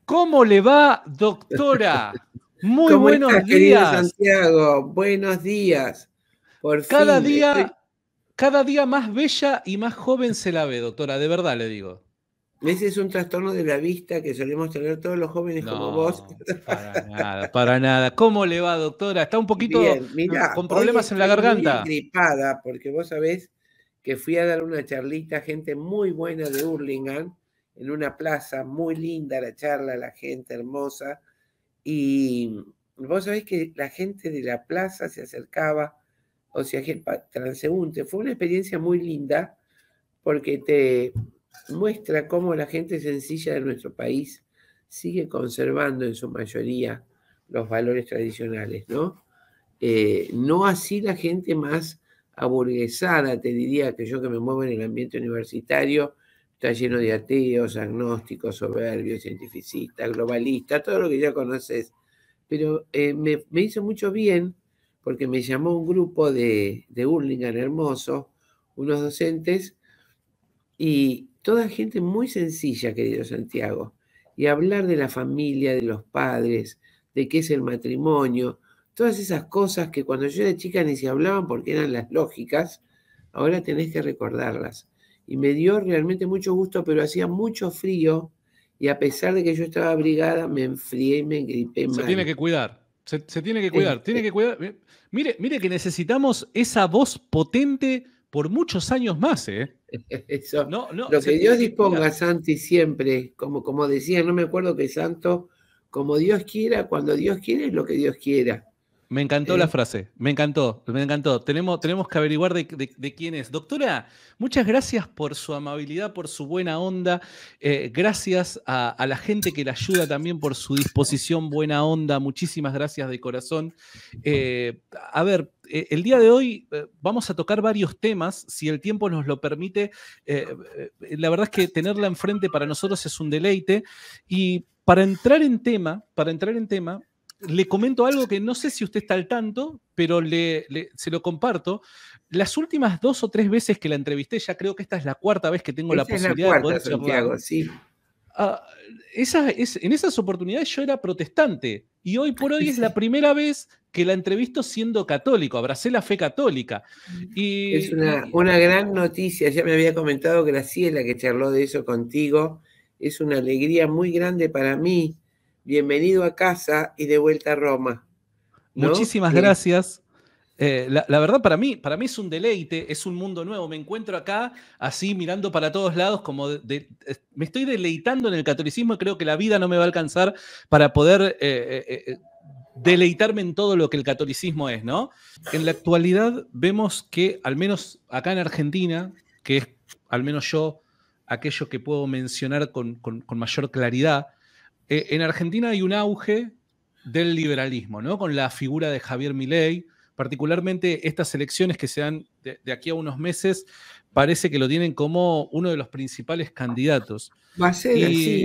¿Cómo le va, doctora? Muy ¿Cómo buenos estás, querido días. Santiago? Buenos días. Por Cada fin, día, cada día más bella y más joven se la ve, doctora, de verdad le digo. ese es un trastorno de la vista que solemos tener todos los jóvenes como vos. No, para nada, para nada. ¿Cómo le va, doctora? ¿Está un poquito Bien, mirá, con hoy problemas en la estoy muy garganta? engripada porque vos sabés que fui a dar una charlita a gente muy buena de Hurlingham, en una plaza muy linda la charla, la gente hermosa, y vos sabés que la gente de la plaza se acercaba, o sea, transeúnte. Fue una experiencia muy linda porque te muestra cómo la gente sencilla de nuestro país sigue conservando en su mayoría los valores tradicionales, ¿no? No así la gente más aburguesada, te diría que yo que me muevo en el ambiente universitario, está lleno de ateos, agnósticos, soberbios, cientificistas, globalistas, todo lo que ya conoces. Pero me hizo mucho bien porque me llamó un grupo de Hurlingham hermoso, unos docentes, y toda gente muy sencilla, querido Santiago. Y hablar de la familia, de los padres, de qué es el matrimonio, todas esas cosas que cuando yo era chica ni se hablaban porque eran las lógicas, ahora tenés que recordarlas. Y me dio realmente mucho gusto, pero hacía mucho frío y a pesar de que yo estaba abrigada, me enfrié y me gripé Se tiene mal. que cuidar. Se tiene que cuidar. Tiene Este, que cuidar. Mire que necesitamos esa voz potente por muchos años más, ¿eh? Eso, No, no, lo se que tiene Dios que disponga, cuidar. Santi, siempre, como decía, no me acuerdo qué santo, como Dios quiera, cuando Dios quiere, es lo que Dios quiera. Me encantó la ¿Eh? frase, me encantó, me encantó. Tenemos que averiguar de quién es. Doctora, muchas gracias por su amabilidad, por su buena onda. Gracias a la gente que la ayuda también por su disposición, buena onda. Muchísimas gracias de corazón. A ver, el día de hoy vamos a tocar varios temas, si el tiempo nos lo permite. La verdad es que tenerla enfrente para nosotros es un deleite. Y para entrar en tema, le comento algo que no sé si usted está al tanto, pero se lo comparto. Las últimas 2 o 3 veces que la entrevisté, ya creo que esta es la cuarta vez que tengo la Esa es la posibilidad de cuarta, poder charlar. Santiago, sí. ah, en esas oportunidades yo era protestante y hoy por hoy es la Sí. primera vez que la entrevisto siendo católico, abracé la fe católica. Es Y, y- una gran noticia, ya me había comentado Graciela que charló de eso contigo, es una alegría muy grande para mí. Bienvenido a casa y de vuelta a Roma, ¿no? Muchísimas gracias. La verdad, para mí es un deleite, es un mundo nuevo. Me encuentro acá así mirando para todos lados, como me estoy deleitando en el catolicismo y creo que la vida no me va a alcanzar para poder deleitarme en todo lo que el catolicismo es, ¿no? En la actualidad vemos que, al menos acá en Argentina, que es al menos yo aquello que puedo mencionar con mayor claridad, en Argentina hay un auge del liberalismo, ¿no? Con la figura de Javier Milei, particularmente estas elecciones que se dan de aquí a unos meses, parece que lo tienen como uno de los principales candidatos. Va a ser así.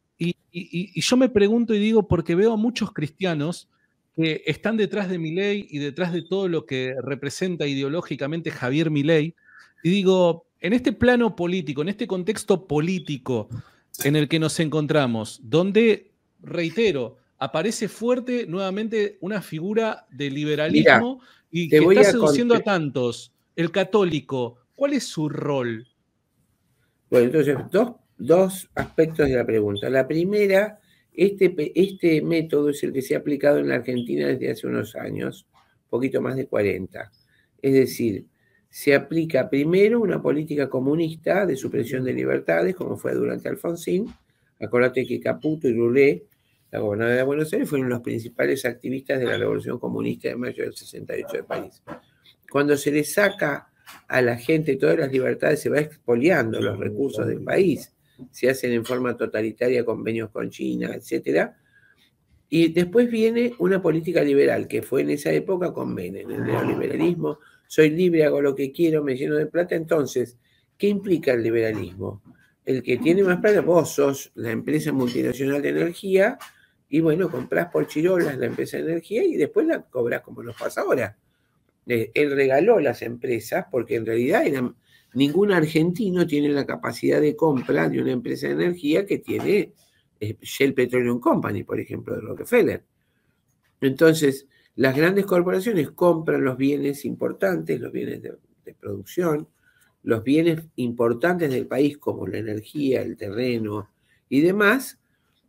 Y yo me pregunto y digo, porque veo a muchos cristianos que están detrás de Milei y detrás de todo lo que representa ideológicamente Javier Milei, y digo, en este plano político, en este contexto político en el que nos encontramos, donde, reitero, aparece fuerte nuevamente una figura de Mira, liberalismo y te que voy está a seduciendo a contar. tantos, el católico, ¿cuál es su rol? Bueno, entonces, dos aspectos de la pregunta. La primera, este método es el que se ha aplicado en la Argentina desde hace unos años, poquito más de 40. Es decir, se aplica primero una política comunista de supresión de libertades, como fue durante Alfonsín. Acordate que Caputo y Lulé, la gobernadora de Buenos Aires, fueron los principales activistas de la Revolución Comunista de mayo del 68 de París. Cuando se le saca a la gente todas las libertades, se va expoliando los recursos del país, se hacen en forma totalitaria convenios con China, etcétera. Y después viene una política liberal, que fue en esa época con Menem, el neoliberalismo, soy libre, hago lo que quiero, me lleno de plata. Entonces, ¿qué implica el liberalismo? El que tiene más plata, vos sos la empresa multinacional de energía y bueno, comprás por chirolas la empresa de energía y después la cobras como nos pasa ahora. Él regaló las empresas porque en realidad ningún argentino tiene la capacidad de compra de una empresa de energía que tiene Shell Petroleum Company, por ejemplo, de Rockefeller. Entonces, las grandes corporaciones compran los bienes importantes, los bienes de producción, los bienes importantes del país, como la energía, el terreno y demás.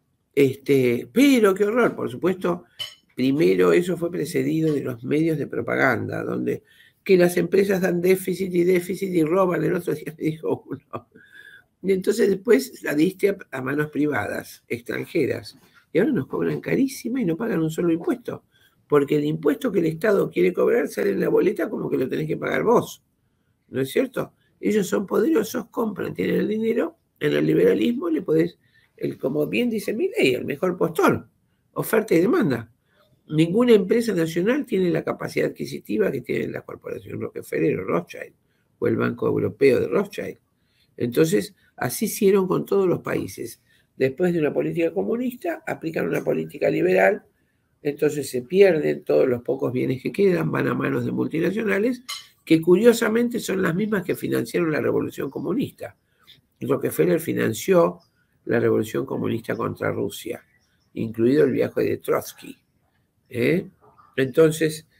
Pero qué horror, por supuesto, primero eso fue precedido de los medios de propaganda, donde que las empresas dan déficit y roban. El otro día me dijo uno. Y entonces después la diste a manos privadas, extranjeras. Y ahora nos cobran carísima y no pagan un solo impuesto. Porque el impuesto que el Estado quiere cobrar sale en la boleta como que lo tenés que pagar vos. ¿No es cierto? Ellos son poderosos, compran, tienen el dinero. En el liberalismo le podés, como bien dice Milei, el mejor postor. Oferta y demanda. Ninguna empresa nacional tiene la capacidad adquisitiva que tiene la corporación Rockefeller o Rothschild o el Banco Europeo de Rothschild. Entonces, así hicieron con todos los países. Después de una política comunista, aplican una política liberal, entonces se pierden todos los pocos bienes que quedan, van a manos de multinacionales, que curiosamente son las mismas que financiaron la revolución comunista. Rockefeller financió la revolución comunista contra Rusia, incluido el viaje de Trotsky. Entonces,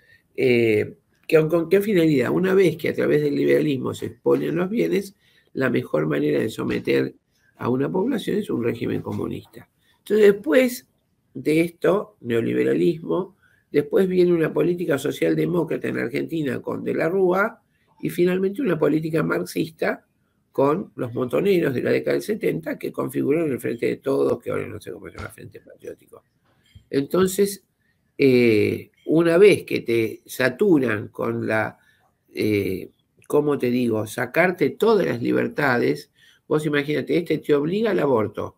¿con qué finalidad? Una vez que a través del liberalismo se exponen los bienes, la mejor manera de someter a una población es un régimen comunista. Entonces, después de esto, neoliberalismo, después viene una política socialdemócrata en Argentina con De la Rúa y finalmente una política marxista con los montoneros de la década del 70 que configuraron el Frente de Todos, que ahora no sé cómo se llama, Frente Patriótico. Entonces, una vez que te saturan con la, ¿cómo te digo?, sacarte todas las libertades, vos imagínate, te obliga al aborto.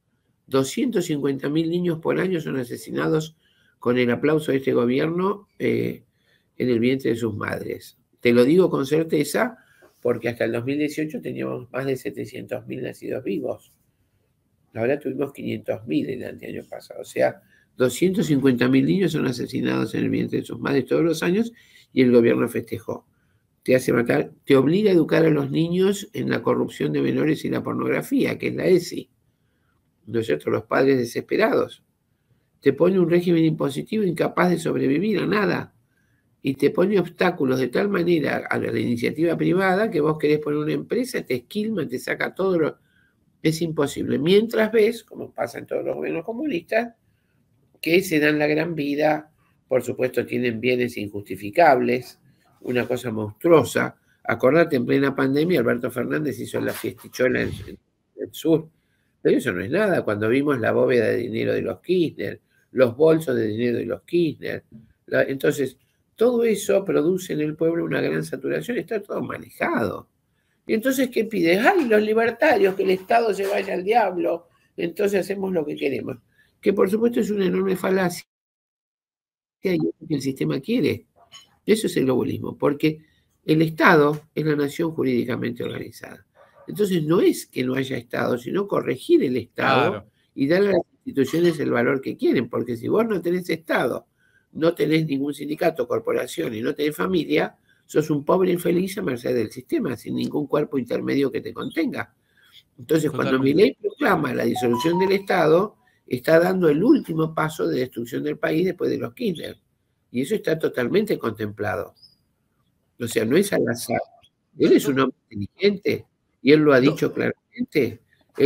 250.000 niños por año son asesinados con el aplauso de este gobierno en el vientre de sus madres. Te lo digo con certeza porque hasta el 2018 teníamos más de 700.000 nacidos vivos. Ahora tuvimos 500.000 el año pasado. O sea, 250.000 niños son asesinados en el vientre de sus madres todos los años y el gobierno festejó. Te hace matar, te obliga a educar a los niños en la corrupción de menores y la pornografía, que es la ESI. ¿No es cierto? Los padres desesperados. Te pone un régimen impositivo incapaz de sobrevivir a nada. Y te pone obstáculos de tal manera a la iniciativa privada que vos querés poner una empresa, te esquilma, te saca todo lo... Es imposible. Mientras ves, como pasa en todos los gobiernos comunistas, que se dan la gran vida, por supuesto tienen bienes injustificables, una cosa monstruosa. Acordate, en plena pandemia, Alberto Fernández hizo la fiestichola en el sur. Pero eso no es nada. Cuando vimos la bóveda de dinero de los Kirchner, los bolsos de dinero de los Kirchner. Entonces, todo eso produce en el pueblo una gran saturación, está todo manejado. Y entonces, ¿qué pide? ¡Ay, los libertarios, que el Estado se vaya al diablo! Entonces hacemos lo que queremos. Que por supuesto es una enorme falacia y es lo que el sistema quiere. Eso es el globolismo, porque el Estado es la nación jurídicamente organizada. Entonces no es que no haya Estado, sino corregir el Estado, claro, y darle a las instituciones el valor que quieren, porque si vos no tenés Estado, no tenés ningún sindicato, corporación y no tenés familia, sos un pobre infeliz a merced del sistema, sin ningún cuerpo intermedio que te contenga. Entonces, cuando Milei proclama la disolución del Estado, está dando el último paso de destrucción del país después de los Kirchner. Y eso está totalmente contemplado. O sea, no es al azar. Él es un hombre inteligente y él lo ha dicho claramente.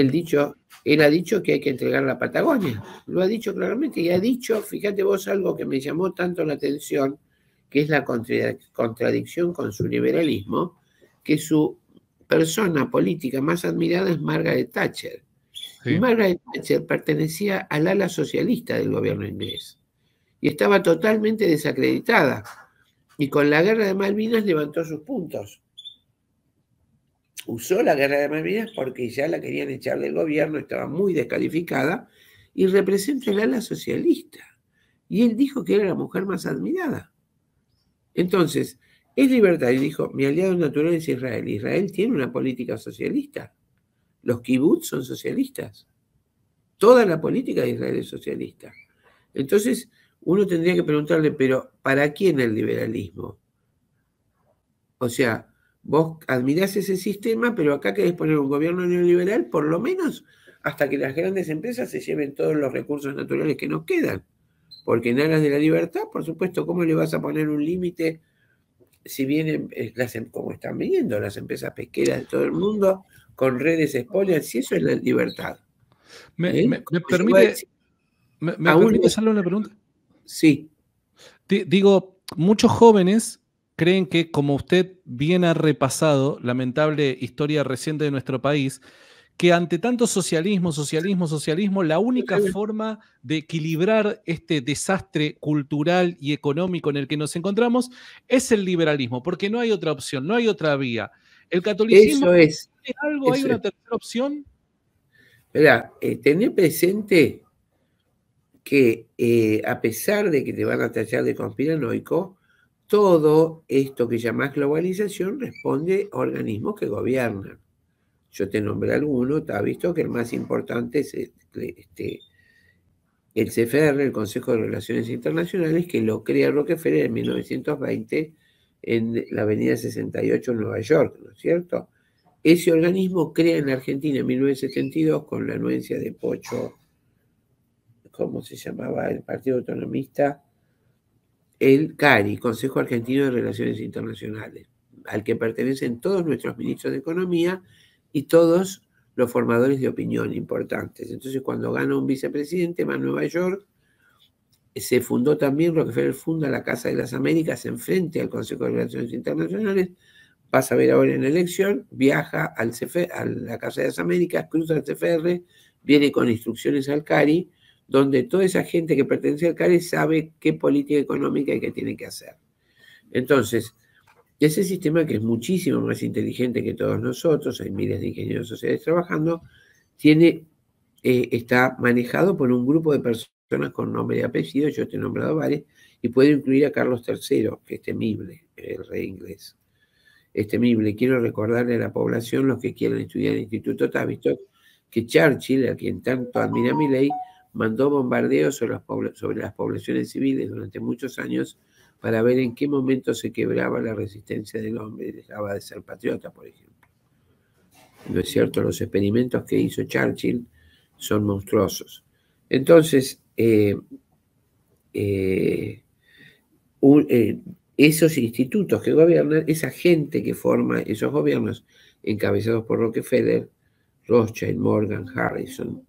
Él ha dicho que hay que entregar la Patagonia. Lo ha dicho claramente y ha dicho, fíjate vos, algo que me llamó tanto la atención, que es la contradicción con su liberalismo, que su persona política más admirada es Margaret Thatcher. Sí. Y Margaret Thatcher pertenecía al ala socialista del gobierno inglés y estaba totalmente desacreditada. Y con la guerra de Malvinas levantó sus puntos. Usó la guerra de Malvinas porque ya la querían echar del gobierno, estaba muy descalificada y representa el ala socialista. Y él dijo que era la mujer más admirada. Entonces, es libertario y dijo, mi aliado natural es Israel. Israel tiene una política socialista. Los kibbutz son socialistas. Toda la política de Israel es socialista. Entonces, uno tendría que preguntarle, pero ¿para quién el liberalismo? O sea, vos admirás ese sistema, pero acá querés poner un gobierno neoliberal, por lo menos hasta que las grandes empresas se lleven todos los recursos naturales que nos quedan. Porque en aras de la libertad, por supuesto, ¿cómo le vas a poner un límite si vienen, como están viniendo las empresas pesqueras de todo el mundo, con redes spoiler, si eso es la libertad? ¿Me Como llegó a permite, decir, me aún permite los- hacerle una pregunta? sí, Digo, muchos jóvenes creen que, como usted bien ha repasado lamentable historia reciente de nuestro país, que ante tanto socialismo, socialismo, socialismo, la única forma de equilibrar este desastre cultural y económico en el que nos encontramos es el liberalismo, porque no hay otra opción, no hay otra vía. ¿El catolicismo eso es, tiene algo? ¿Hay eso una es. tercera opción? Mirá, tener presente que a pesar de que te van a tachar de conspiranoico, todo esto que llamás globalización responde a organismos que gobiernan. Yo te nombré alguno, te has visto que el más importante es el CFR, el Consejo de Relaciones Internacionales, que lo crea Rockefeller en 1920 en la Avenida 68 en Nueva York, ¿no es cierto? Ese organismo crea en la Argentina en 1972 con la anuencia de Pocho, ¿cómo se llamaba? El Partido Autonomista, el CARI, Consejo Argentino de Relaciones Internacionales, al que pertenecen todos nuestros ministros de Economía y todos los formadores de opinión importantes. Entonces, cuando gana un vicepresidente, va a Nueva York, se fundó también, Rockefeller funda la Casa de las Américas enfrente al Consejo de Relaciones Internacionales, pasa a ver ahora en la elección, viaja al a la Casa de las Américas, cruza el CFR, viene con instrucciones al CARI, donde toda esa gente que pertenece al CARI sabe qué política económica y qué tiene que hacer. Entonces, ese sistema, que es muchísimo más inteligente que todos nosotros, hay miles de ingenieros sociales trabajando, está manejado por un grupo de personas con nombre y apellido, yo te he nombrado varios, y puedo incluir a Carlos III, que es temible, el rey inglés. Es temible. Quiero recordarle a la población, los que quieran estudiar en el Instituto Tavistock, que Churchill, a quien tanto admira Milley, mandó bombardeos sobre las poblaciones civiles durante muchos años para ver en qué momento se quebraba la resistencia del hombre y dejaba de ser patriota, por ejemplo. ¿No es cierto? Los experimentos que hizo Churchill son monstruosos. Entonces, esos institutos que gobiernan, esa gente que forma esos gobiernos encabezados por Rockefeller, Rothschild, Morgan, Harrison,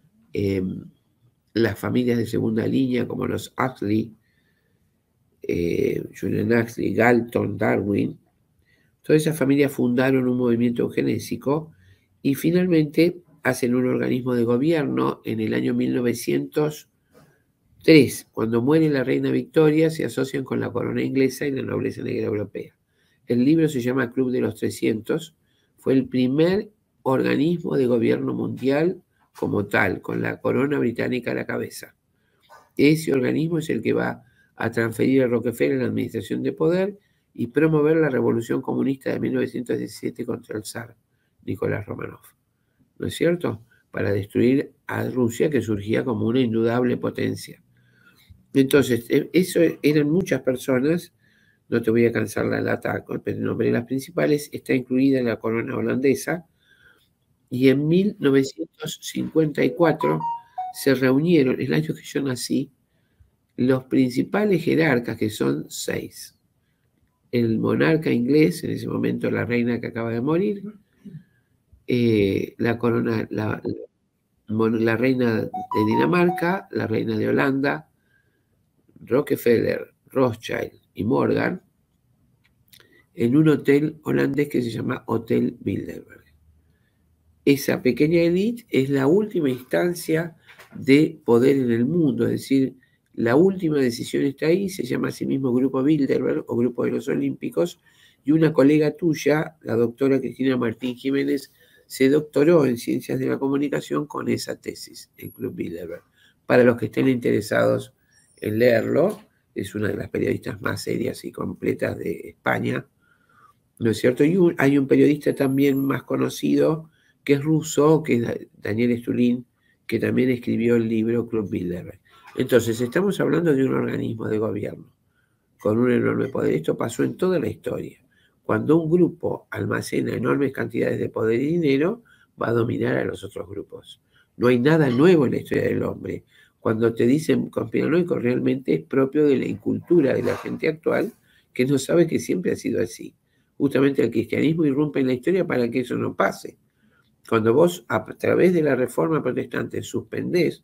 las familias de segunda línea como los Huxley, Julian Huxley, Galton, Darwin, todas esas familias fundaron un movimiento eugenésico y finalmente hacen un organismo de gobierno en el año 1903. Cuando muere la reina Victoria, se asocian con la corona inglesa y la nobleza negra europea. El libro se llama Club de los 300. Fue el primer organismo de gobierno mundial como tal, con la corona británica a la cabeza. Ese organismo es el que va a transferir a Rockefeller la administración de poder y promover la revolución comunista de 1917 contra el zar Nicolás Romanov. ¿No es cierto? Para destruir a Rusia, que surgía como una indudable potencia. Entonces, eso eran muchas personas, no te voy a cansar la lata, pero nombré las principales, está incluida la corona holandesa, y en 1954 se reunieron, el año que yo nací, los principales jerarcas, que son 6. El monarca inglés, en ese momento la reina que acaba de morir, la reina de Dinamarca, la reina de Holanda, Rockefeller, Rothschild y Morgan, en un hotel holandés que se llama Hotel Bilderberg. Esa pequeña élite es la última instancia de poder en el mundo, es decir, la última decisión está ahí, se llama a sí mismo Grupo Bilderberg o Grupo de los Olímpicos, y una colega tuya, la doctora Cristina Martín Jiménez, se doctoró en Ciencias de la Comunicación con esa tesis, el Club Bilderberg. Para los que estén interesados en leerlo, es una de las periodistas más serias y completas de España, ¿no es cierto? Y hay un periodista también más conocido, que es ruso, que es Daniel Stulin, que también escribió el libro Club Bilderberg. Entonces, estamos hablando de un organismo de gobierno con un enorme poder. Esto pasó en toda la historia. Cuando un grupo almacena enormes cantidades de poder y dinero, va a dominar a los otros grupos. No hay nada nuevo en la historia del hombre. Cuando te dicen conspiranoico, realmente es propio de la incultura de la gente actual, que no sabe que siempre ha sido así. Justamente el cristianismo irrumpe en la historia para que eso no pase. Cuando vos, a través de la reforma protestante, suspendés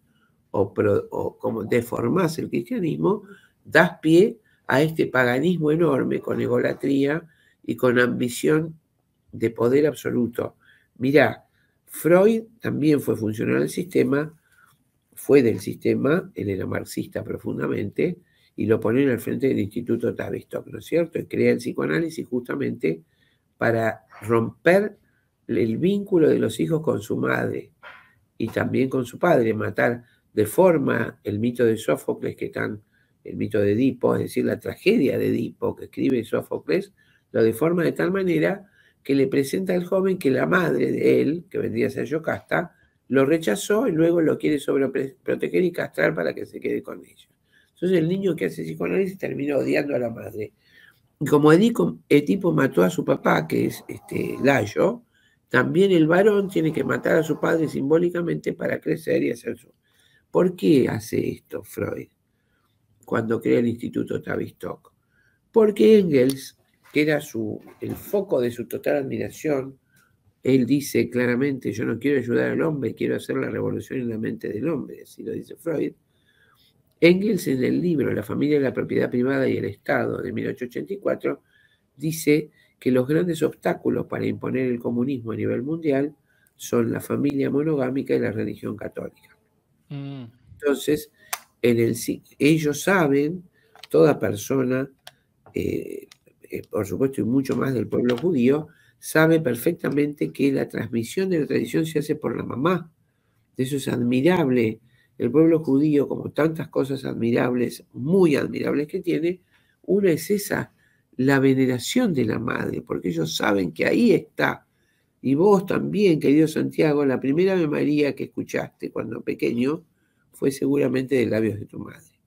o como deformás el cristianismo, das pie a este paganismo enorme con egolatría y con ambición de poder absoluto. Mirá, Freud también fue funcional del sistema, fue del sistema, él era marxista profundamente, y lo ponen al frente del Instituto Tavistock, ¿no es cierto? Y crea el psicoanálisis justamente para romper el vínculo de los hijos con su madre y también con su padre, matar de forma el mito de Sófocles, el mito de Edipo, es decir, la tragedia de Edipo que escribe Sófocles, lo deforma de tal manera que le presenta al joven que la madre de él, que vendría a ser Yocasta, lo rechazó y luego lo quiere sobreproteger y castrar para que se quede con ella. Entonces el niño que hace psicoanálisis termina odiando a la madre. Y como Edipo mató a su papá, que es Layo, también el varón tiene que matar a su padre simbólicamente para crecer y hacer su... ¿Por qué hace esto Freud cuando crea el Instituto Tavistock? Porque Engels, que era el foco de su total admiración, él dice claramente, yo no quiero ayudar al hombre, quiero hacer la revolución en la mente del hombre, así lo dice Freud. Engels en el libro La familia, la propiedad privada y el Estado de 1884 dice que los grandes obstáculos para imponer el comunismo a nivel mundial son la familia monogámica y la religión católica. Entonces, ellos saben, toda persona, por supuesto, y mucho más del pueblo judío, sabe perfectamente que la transmisión de la tradición se hace por la mamá. Eso es admirable. El pueblo judío, como tantas cosas admirables, muy admirables que tiene, una es esa, la veneración de la madre, porque ellos saben que ahí está. Y vos también, querido Santiago, la primera Ave María que escuchaste cuando pequeño fue seguramente de labios de tu madre.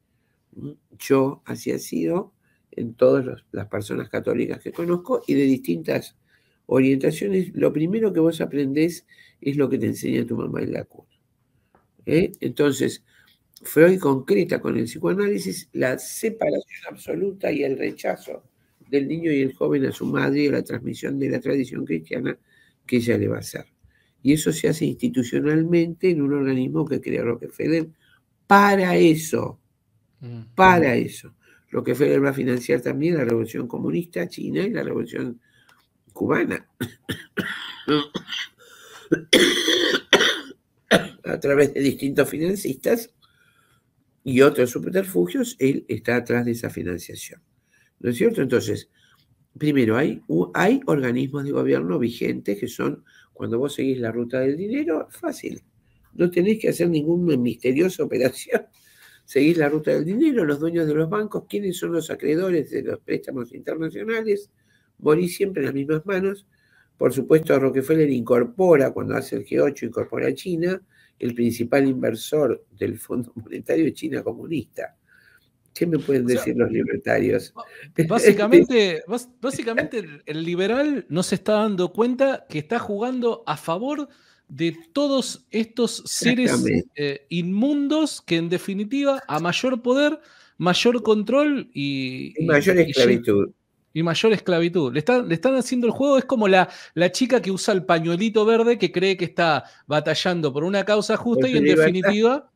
Yo así ha sido en todas las personas católicas que conozco y de distintas orientaciones. Lo primero que vos aprendés es lo que te enseña tu mamá en la cuna. Entonces, Freud concreta con el psicoanálisis la separación absoluta y el rechazo del niño y el joven a su madre y a la transmisión de la tradición cristiana que ella le va a hacer. Y eso se hace institucionalmente en un organismo que crea Rockefeller para eso. Para eso. Rockefeller va a financiar también la revolución comunista china y la revolución cubana. A través de distintos financistas y otros subterfugios, él está atrás de esa financiación. ¿No es cierto? Entonces, primero, hay organismos de gobierno vigentes que son, cuando vos seguís la ruta del dinero, fácil. No tenés que hacer ninguna misteriosa operación. Seguís la ruta del dinero, los dueños de los bancos, quiénes son los acreedores de los préstamos internacionales, morís siempre en las mismas manos. Por supuesto, Rockefeller incorpora, cuando hace el G8, incorpora a China, el principal inversor del Fondo Monetario es China comunista. ¿Qué me pueden decir los libertarios? Básicamente el liberal no se está dando cuenta que está jugando a favor de todos estos seres inmundos que en definitiva a mayor poder, mayor control y mayor esclavitud. Y mayor esclavitud. Le están haciendo el juego, es como la chica que usa el pañuelito verde que cree que está batallando por una causa justa y en definitiva...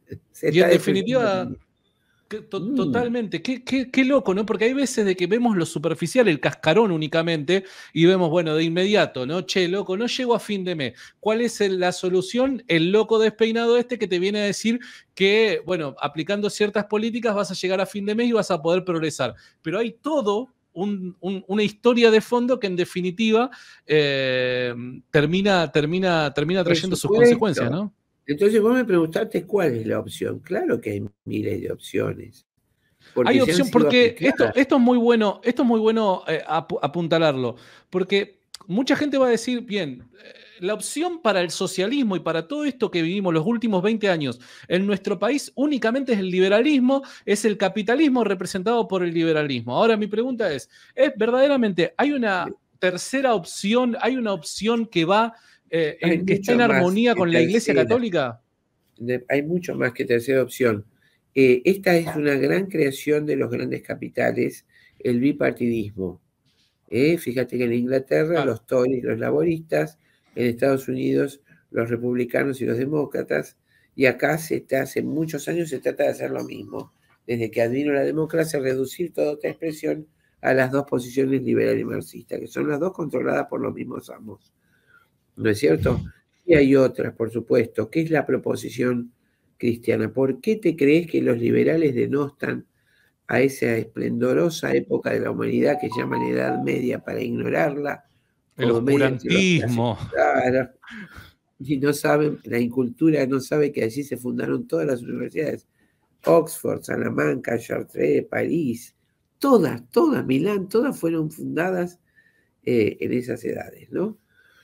Totalmente, qué loco, ¿no? Porque hay veces de que vemos lo superficial, el cascarón únicamente, y vemos, bueno, de inmediato, ¿no? Che, loco, no llego a fin de mes. ¿Cuál es la solución? El loco despeinado que te viene a decir que, bueno, aplicando ciertas políticas vas a llegar a fin de mes y vas a poder progresar. Pero hay todo una historia de fondo que en definitiva termina trayendo sus consecuencias, ¿no? Entonces vos me preguntaste cuál es la opción. Claro que hay miles de opciones. Hay opción, porque esto es muy bueno, apuntalarlo, porque mucha gente va a decir, bien, la opción para el socialismo y para todo esto que vivimos los últimos 20 años en nuestro país únicamente es el liberalismo, es el capitalismo representado por el liberalismo. Ahora mi pregunta es verdaderamente, ¿hay una tercera opción, hay una opción que va, que está en armonía con la Iglesia Católica? hay mucho más que tercera opción. Esta es una gran creación de los grandes capitales, el bipartidismo. Fíjate que en Inglaterra los Tories, los laboristas, en Estados Unidos los republicanos y los demócratas, y acá hace muchos años se trata de hacer lo mismo. Desde que advino la democracia, reducir toda otra expresión a las dos posiciones liberal y marxista, que son las dos controladas por los mismos amos. ¿No es cierto? Y hay otras, por supuesto. ¿Qué es la proposición cristiana? ¿Por qué te crees que los liberales denostan a esa esplendorosa época de la humanidad que llaman Edad Media para ignorarla? El oscurantismo. Claro. Y no saben, la incultura no sabe que allí se fundaron todas las universidades. Oxford, Salamanca, Chartres, París, todas, Milán, todas fueron fundadas en esas edades, ¿no?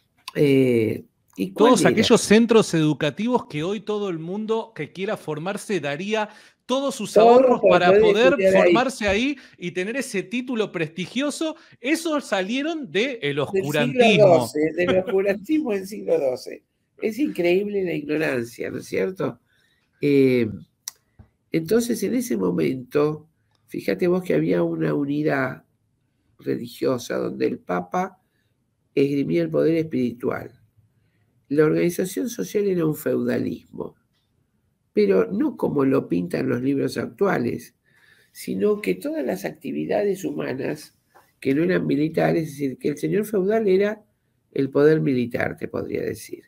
¿Y todos aquellos centros educativos que hoy todo el mundo que quiera formarse daría todos sus ahorros para poder formarse ahí y tener ese título prestigioso, esos salieron del oscurantismo. Del oscurantismo del siglo XII. Es increíble la ignorancia, ¿no es cierto? Entonces, en ese momento, fíjate vos que había una unidad religiosa donde el Papa esgrimía el poder espiritual. La organización social era un feudalismo, pero no como lo pintan los libros actuales, sino que todas las actividades humanas que no eran militares, es decir, que el señor feudal era el poder militar, te podría decir.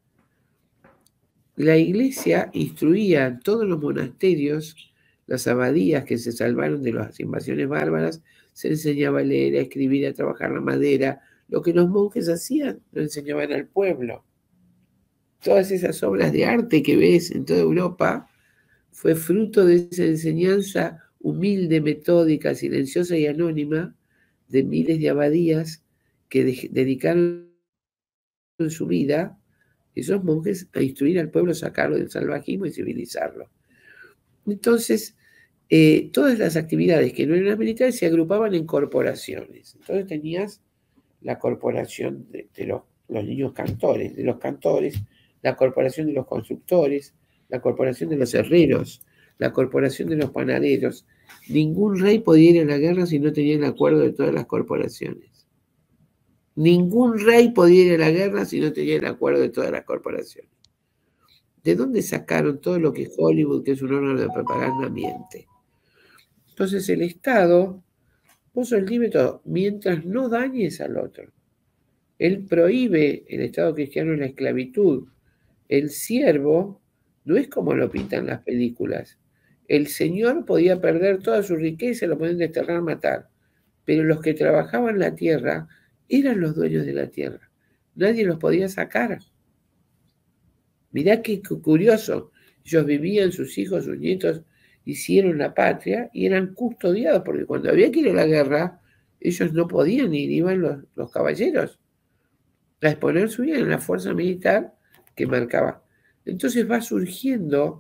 La iglesia instruía en todos los monasterios, las abadías que se salvaron de las invasiones bárbaras, se enseñaba a leer, a escribir, a trabajar la madera. Lo que los monjes hacían, lo enseñaban al pueblo. Todas esas obras de arte que ves en toda Europa fue fruto de esa enseñanza humilde, metódica, silenciosa y anónima de miles de abadías que dedicaron su vida, esos monjes, a instruir al pueblo, sacarlo del salvajismo y civilizarlo. Entonces, todas las actividades que no eran militares se agrupaban en corporaciones. Entonces tenías la corporación de los niños cantores, la corporación de los constructores, la corporación de los herreros, la corporación de los panaderos. Ningún rey podía ir a la guerra si no tenía el acuerdo de todas las corporaciones. Ningún rey podía ir a la guerra si no tenía el acuerdo de todas las corporaciones. ¿De dónde sacaron todo lo que Hollywood, que es un órgano de propaganda, miente? Entonces el Estado, vos sos libre todo, mientras no dañes al otro. Él prohíbe, el Estado cristiano, la esclavitud. El siervo no es como lo pintan las películas. El señor podía perder toda su riqueza, lo podían desterrar, matar. Pero los que trabajaban la tierra eran los dueños de la tierra. Nadie los podía sacar. Mirá qué curioso. Ellos vivían, sus hijos, sus nietos, hicieron la patria y eran custodiados, porque cuando había que ir a la guerra, ellos no podían ir, iban los caballeros a exponer su vida en la fuerza militar que marcaba. Entonces va surgiendo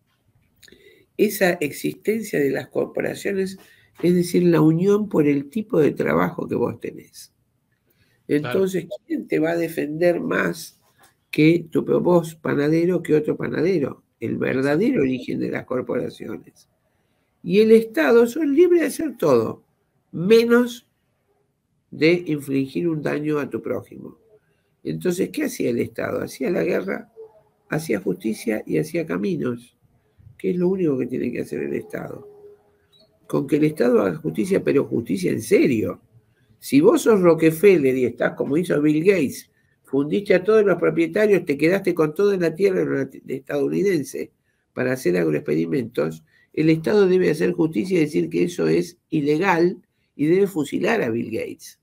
esa existencia de las corporaciones, es decir, la unión por el tipo de trabajo que vos tenés. Entonces, claro, ¿quién te va a defender más que vos, panadero, que otro panadero? El verdadero origen de las corporaciones. Y el Estado es libre de hacer todo, menos de infligir un daño a tu prójimo. Entonces, ¿qué hacía el Estado? Hacía la guerra, hacía justicia y hacía caminos, que es lo único que tiene que hacer el Estado. Con que el Estado haga justicia, pero justicia en serio. Si vos sos Rockefeller y estás como hizo Bill Gates, fundiste a todos los propietarios, te quedaste con toda la tierra estadounidense para hacer agroexperimentos, el Estado debe hacer justicia y decir que eso es ilegal y debe fusilar a Bill Gates.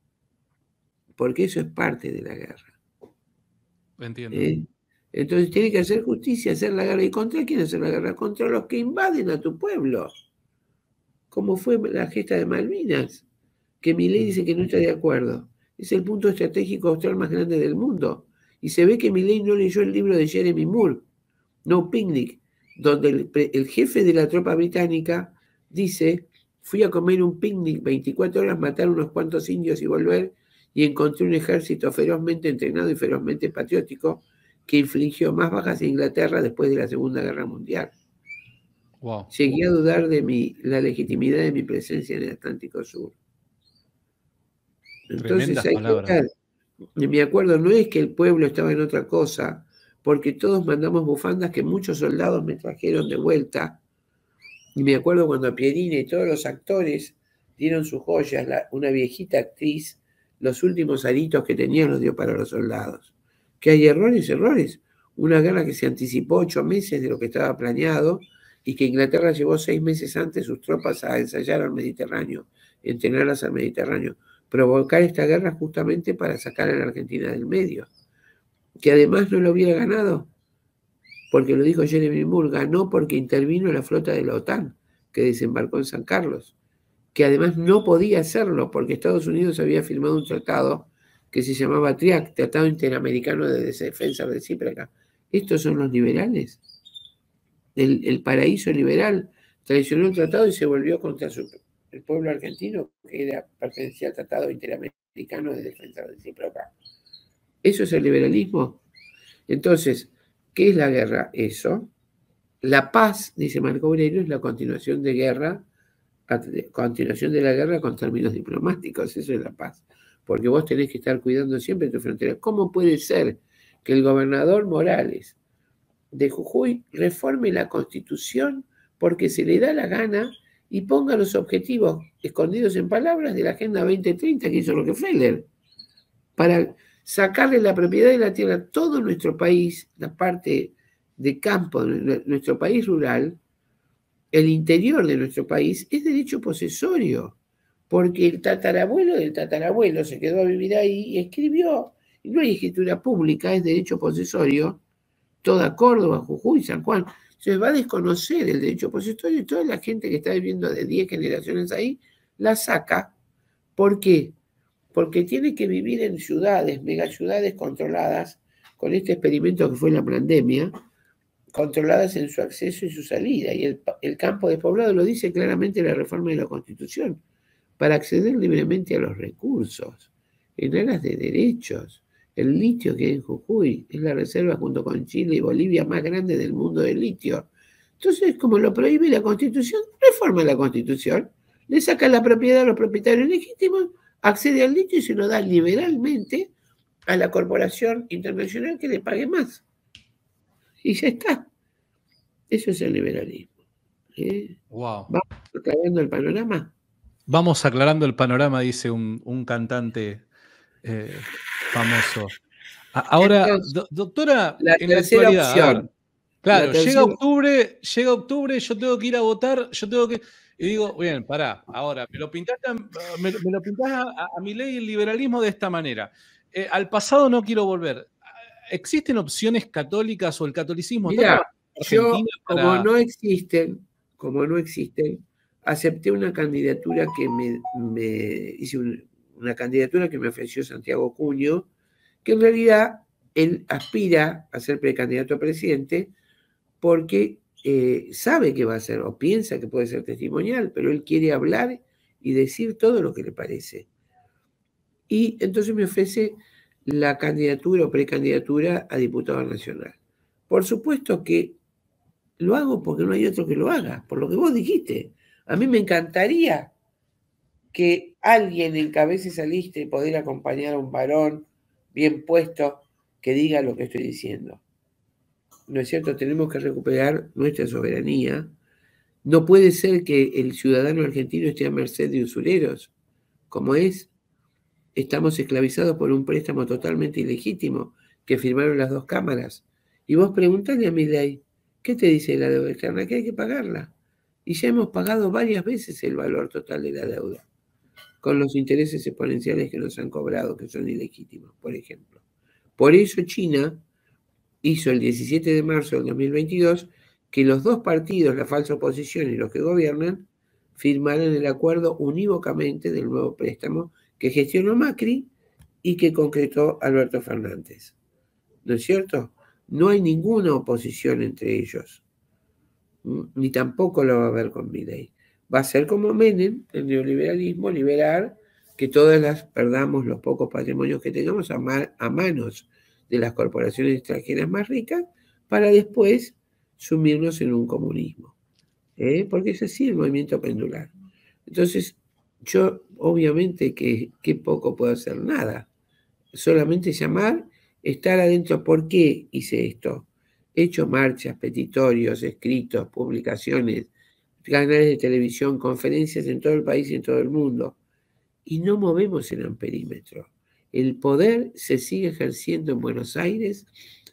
Porque eso es parte de la guerra. Entiendo. Entonces tiene que hacer justicia, hacer la guerra. ¿Y contra quién hacer la guerra? Contra los que invaden a tu pueblo. Como fue la gesta de Malvinas, que Milei dice que no está de acuerdo. Es el punto estratégico austral más grande del mundo. Y se ve que Milei no leyó el libro de Jeremy Moore, No Picnic, donde el jefe de la tropa británica dice: fui a comer un picnic 24 horas, matar unos cuantos indios y volver, y encontré un ejército ferozmente entrenado y ferozmente patriótico que infligió más bajas a Inglaterra después de la Segunda Guerra Mundial. Wow. Llegué a dudar de la legitimidad de mi presencia en el Atlántico Sur. Entonces Tremendas hay palabras. que ver. Y me acuerdo, no es que el pueblo estaba en otra cosa, porque todos mandamos bufandas que muchos soldados me trajeron de vuelta. Y me acuerdo cuando Pierina y todos los actores dieron sus joyas, una viejita actriz, los últimos aritos que tenía los dio para los soldados. Que hay errores, errores. Una guerra que se anticipó 8 meses de lo que estaba planeado y que Inglaterra llevó 6 meses antes sus tropas a ensayar al Mediterráneo, entrenarlas al Mediterráneo. Provocar esta guerra justamente para sacar a la Argentina del medio. Que además no lo hubiera ganado, porque lo dijo Jeremy Moore, ganó porque intervino la flota de la OTAN, que desembarcó en San Carlos, que además no podía hacerlo, porque Estados Unidos había firmado un tratado que se llamaba TRIAC, Tratado Interamericano de Defensa Recíproca. Estos son los liberales. El paraíso liberal traicionó el tratado y se volvió contra el pueblo argentino, que pertenecía al Tratado Interamericano de Defensa Recíproca. ¿Eso es el liberalismo? Entonces, ¿qué es la guerra? Eso. La paz, dice Marco Aurelio, es la continuación de la guerra con términos diplomáticos. Eso es la paz. Porque vos tenés que estar cuidando siempre tu frontera. ¿Cómo puede ser que el gobernador Morales de Jujuy reforme la Constitución porque se le da la gana y ponga los objetivos escondidos en palabras de la Agenda 2030 que hizo Rockefeller para sacarle la propiedad de la tierra a todo nuestro país, la parte de campo, nuestro país rural, el interior de nuestro país, es derecho posesorio, porque el tatarabuelo del tatarabuelo se quedó a vivir ahí y escribió, y no hay escritura pública, es derecho posesorio, toda Córdoba, Jujuy, San Juan, se va a desconocer el derecho posesorio y toda la gente que está viviendo de 10 generaciones ahí, la saca. ¿Por qué? Porque tiene que vivir en ciudades, megaciudades controladas, con este experimento que fue la pandemia, controladas en su acceso y su salida. Y el campo despoblado lo dice claramente la reforma de la Constitución, para acceder libremente a los recursos, en aras de derechos. El litio que hay en Jujuy es la reserva junto con Chile y Bolivia más grande del mundo del litio. Entonces, como lo prohíbe la Constitución, reforma la Constitución, le saca la propiedad a los propietarios legítimos, accede al litio y se lo da liberalmente a la corporación internacional que le pague más. Y ya está. Eso es el liberalismo. Wow. ¿Vamos aclarando el panorama? Vamos aclarando el panorama, dice un cantante famoso. Ahora, Entonces, doctora, la en la tercera actualidad, a ver, opción. claro, La tercera, llega octubre, yo tengo que ir a votar, yo tengo que. Y digo, bien, pará, ahora, me lo pintás a Milei el liberalismo de esta manera. Al pasado no quiero volver. ¿Existen opciones católicas o el catolicismo está mira, trabajando en yo, Argentina para. como no existen, acepté una candidatura que hice una candidatura que me ofreció Santiago Cuño, que en realidad él aspira a ser precandidato a presidente porque sabe que va a ser, o piensa que puede ser testimonial, pero él quiere hablar y decir todo lo que le parece. Y entonces me ofrece la candidatura o precandidatura a diputado nacional. Por supuesto que lo hago porque no hay otro que lo haga, por lo que vos dijiste. A mí me encantaría que alguien encabece esa lista y poder acompañar a un varón bien puesto que diga lo que estoy diciendo. ¿No es cierto? Tenemos que recuperar nuestra soberanía. No puede ser que el ciudadano argentino esté a merced de usureros, como es. Estamos esclavizados por un préstamo totalmente ilegítimo que firmaron las dos cámaras. Y vos preguntale a Milei, ¿qué te dice la deuda externa? Que hay que pagarla. Y ya hemos pagado varias veces el valor total de la deuda, con los intereses exponenciales que nos han cobrado, que son ilegítimos, por ejemplo. Por eso China hizo el 17 de marzo del 2022 que los dos partidos, la falsa oposición y los que gobiernan, firmaran el acuerdo unívocamente del nuevo préstamo que gestionó Macri y que concretó Alberto Fernández. ¿No es cierto? No hay ninguna oposición entre ellos, ni tampoco lo va a haber con Milei. Va a ser como Menem, el neoliberalismo, liberar que todas las perdamos los pocos patrimonios que tengamos a manos de las corporaciones extranjeras más ricas para después sumirnos en un comunismo. Porque es así el movimiento pendular. Entonces, yo obviamente que poco puedo hacer nada, solamente llamar, estar adentro. ¿Por qué hice esto? He hecho marchas, petitorios, escritos, publicaciones, canales de televisión, conferencias en todo el país y en todo el mundo, y no movemos el amperímetro. El poder se sigue ejerciendo en Buenos Aires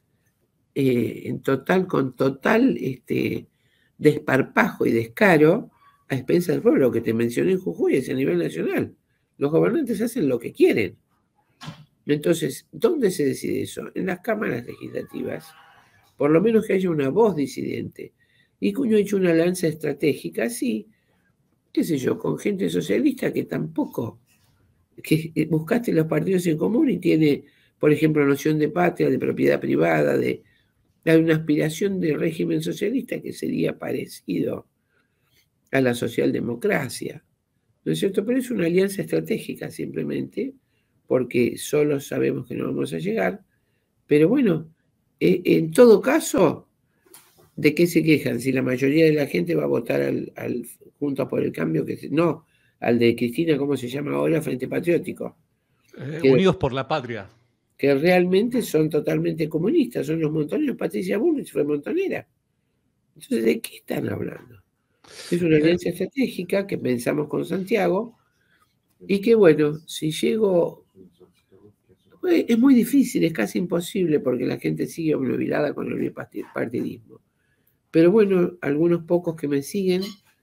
con total desparpajo y descaro a expensas del pueblo. Lo que te mencioné en Jujuy es a nivel nacional. Los gobernantes hacen lo que quieren. Entonces, ¿dónde se decide eso? En las cámaras legislativas. Por lo menos que haya una voz disidente. Y Cuño ha hecho una lanza estratégica, sí, qué sé yo, con gente socialista que tampoco, que buscaste los partidos en común y tiene, por ejemplo, noción de patria, de propiedad privada, hay una aspiración de régimen socialista que sería parecido a la socialdemocracia, ¿no es cierto? Pero es una alianza estratégica simplemente, porque solo sabemos que no vamos a llegar. Pero bueno, en todo caso, ¿de qué se quejan? Si la mayoría de la gente va a votar al Juntos por el Cambio, no, al de Cristina, ¿cómo se llama ahora? Frente Patriótico. Unidos por la Patria. Que realmente son totalmente comunistas, son los montoneros. Patricia Bullrich fue montonera. Entonces, ¿de qué están hablando? Es una alianza estratégica que pensamos con Santiago y que, bueno, si llego, es muy difícil, es casi imposible porque la gente sigue obnubilada con el bipartidismo. Pero bueno, algunos pocos que me siguen,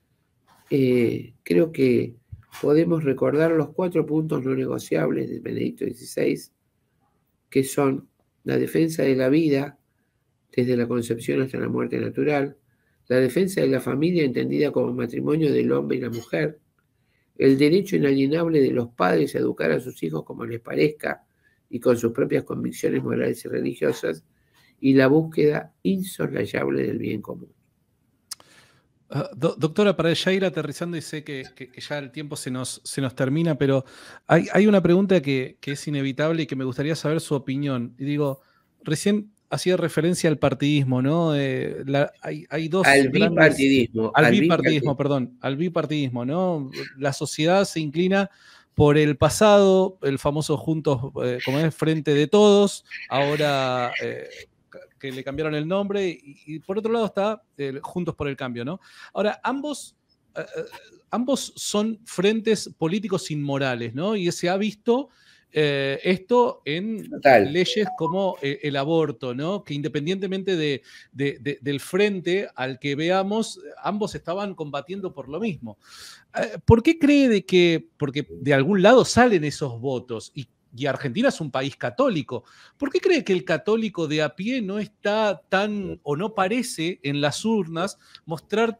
creo que podemos recordar los 4 puntos no negociables de Benedicto XVI, que son la defensa de la vida desde la concepción hasta la muerte natural, la defensa de la familia entendida como matrimonio del hombre y la mujer, el derecho inalienable de los padres a educar a sus hijos como les parezca y con sus propias convicciones morales y religiosas, y la búsqueda insoslayable del bien común. Doctora, para ya ir aterrizando y sé que ya el tiempo se nos termina, pero hay una pregunta que es inevitable y que me gustaría saber su opinión. Y digo, recién hacía referencia al partidismo, ¿no? Hay dos Al grandes... bipartidismo. Al bipartidismo, ¿no? La sociedad se inclina por el pasado, el famoso Juntos, como es Frente de Todos, ahora... que le cambiaron el nombre, y por otro lado está Juntos por el Cambio, ¿no? Ahora, ambos son frentes políticos inmorales, ¿no? Y se ha visto esto en leyes como el aborto, ¿no? Que independientemente del frente al que veamos, ambos estaban combatiendo por lo mismo. ¿Por qué cree de que, porque de algún lado salen esos votos y Argentina es un país católico, ¿por qué cree que el católico de a pie no está tan, o no parece en las urnas mostrar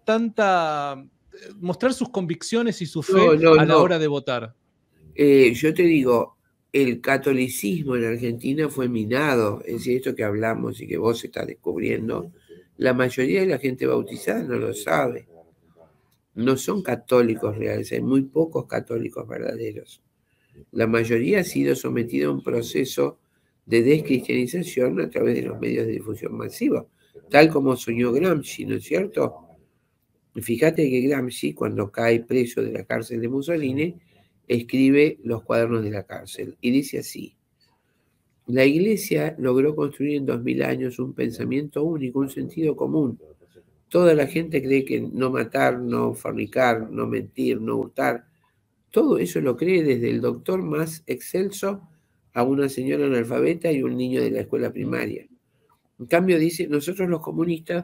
sus convicciones y su fe a la hora de votar? Yo te digo, el catolicismo en Argentina fue minado, es decir, esto que hablamos y que vos estás descubriendo, la mayoría de la gente bautizada no lo sabe. No son católicos reales, hay muy pocos católicos verdaderos. La mayoría ha sido sometida a un proceso de descristianización a través de los medios de difusión masiva, tal como soñó Gramsci, ¿no es cierto? Fíjate que Gramsci, cuando cae preso de la cárcel de Mussolini, escribe los cuadernos de la cárcel y dice así: la Iglesia logró construir en 2000 años un pensamiento único, un sentido común. Toda la gente cree que no matar, no fornicar, no mentir, no hurtar, todo eso lo cree desde el doctor más excelso a una señora analfabeta y un niño de la escuela primaria. En cambio dice, nosotros los comunistas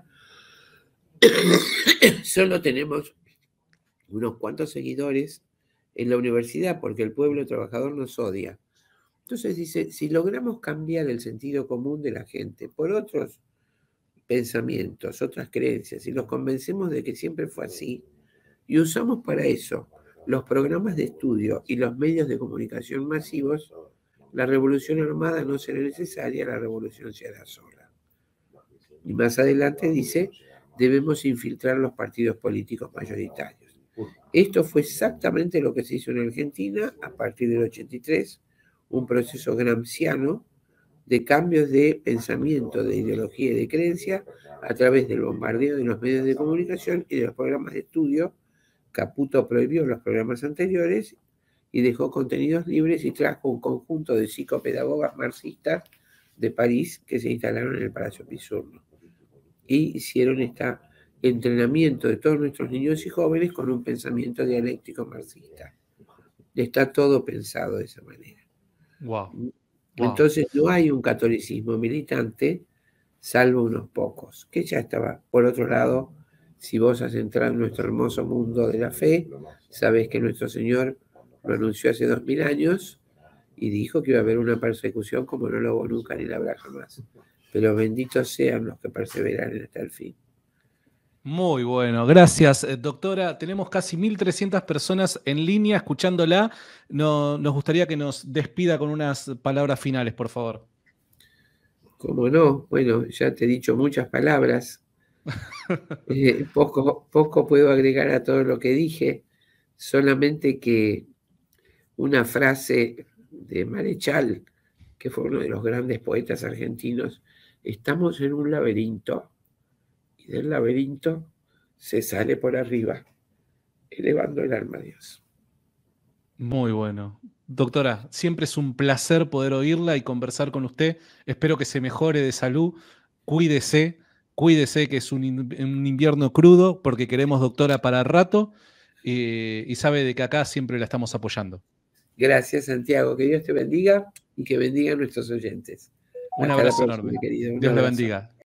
solo tenemos unos cuantos seguidores en la universidad porque el pueblo trabajador nos odia. Entonces dice, si logramos cambiar el sentido común de la gente por otros pensamientos, otras creencias, y los convencemos de que siempre fue así, y usamos para eso los programas de estudio y los medios de comunicación masivos, la revolución armada no será necesaria, la revolución se hará sola. Y más adelante dice, debemos infiltrar los partidos políticos mayoritarios. Esto fue exactamente lo que se hizo en Argentina a partir del 83, un proceso gramsciano de cambios de pensamiento, de ideología y de creencia a través del bombardeo de los medios de comunicación y de los programas de estudio. Caputo prohibió los programas anteriores y dejó contenidos libres y trajo un conjunto de psicopedagogas marxistas de París que se instalaron en el Palacio Pisurno y hicieron este entrenamiento de todos nuestros niños y jóvenes con un pensamiento dialéctico marxista. Está todo pensado de esa manera. Wow. Entonces no hay un catolicismo militante, salvo unos pocos, que ya estaba. Por otro lado, si vos has entrado en nuestro hermoso mundo de la fe, sabés que nuestro Señor lo anunció hace 2000 años y dijo que iba a haber una persecución como no lo hubo nunca ni la habrá jamás. Pero benditos sean los que perseveraron hasta el fin. Muy bueno, gracias, doctora. Tenemos casi 1.300 personas en línea escuchándola. Nos gustaría que nos despida con unas palabras finales, por favor. ¿Cómo no? Bueno, ya te he dicho muchas palabras. Poco puedo agregar a todo lo que dije, solamente que una frase de Marechal, que fue uno de los grandes poetas argentinos: estamos en un laberinto y del laberinto se sale por arriba, elevando el alma a Dios. Muy bueno. Doctora, siempre es un placer poder oírla y conversar con usted. Espero que se mejore de salud. Cuídese, cuídese que es un invierno crudo porque queremos doctora para rato y sabe de que acá siempre la estamos apoyando. Gracias, Santiago. Que Dios te bendiga y que bendiga a nuestros oyentes. Un Hasta la abrazo próxima, enorme. querido. Un Dios le abrazo. bendiga.